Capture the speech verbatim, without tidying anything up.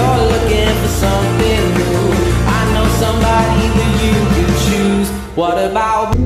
you're looking for something new, I know somebody that you could choose. What about